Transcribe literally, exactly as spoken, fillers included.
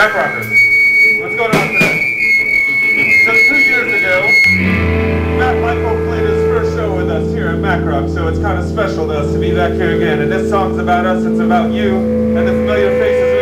Macrockers, what's going on today? So two years ago, Matt Michael played his first show with us here at Macrock, so it's kind of special to us to be back here again. And this song's about us, it's about you, and the familiar faces